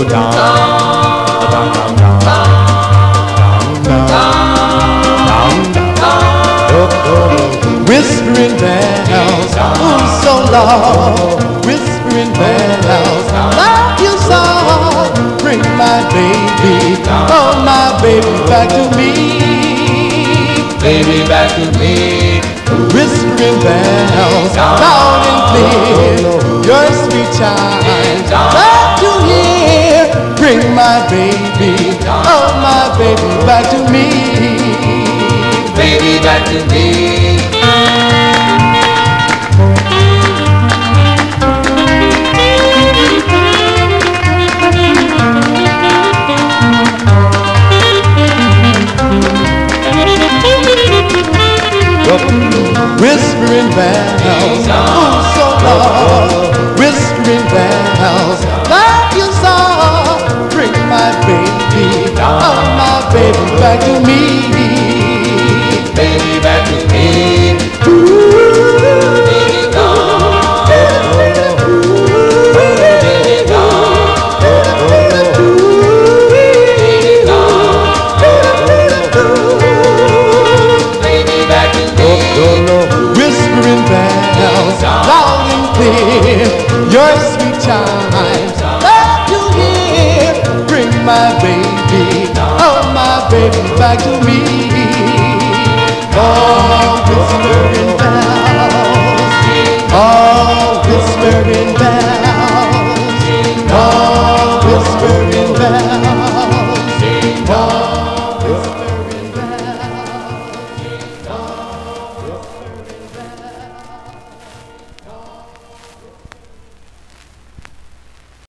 down, down, down, down, down, down, down. Whispering bells, oh so long. Whispering bells, love you so. Bring my baby, oh my baby back to me. Baby back to me. Whispering bells, loud and clear, your sweet chimes, love to hear. Bring my baby, oh my baby back to me. Baby back to me. Whispering bells, oh so long. Whispering bells, love you so. Bring my baby, oh my baby back to me. Baby back to me. Ooh, baby gone. Baby gone. Baby gone. Baby back to me. Whispering bells, loud and clear, your sweet chimes, love to hear. Bring my baby, oh my baby back to me. Oh, whispering